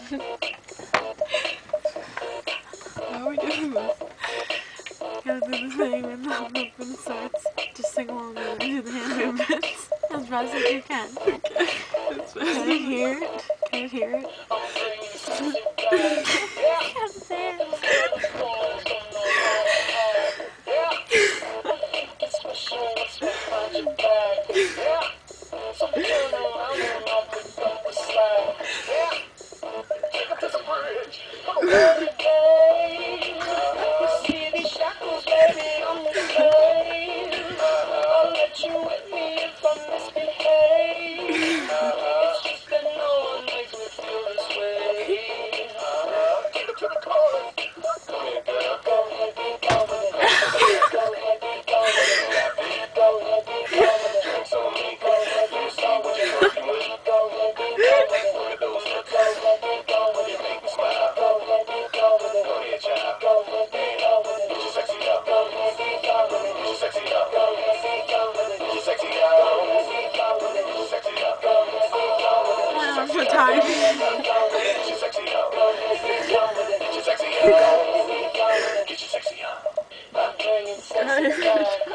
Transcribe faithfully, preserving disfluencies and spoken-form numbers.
How are we doing this? Gotta do the thing when the movement starts. Just sing along and do the hand movements as fast as you can. Okay. Can I hear it? Can I hear it? Can't dance. For time. Get your sexy on.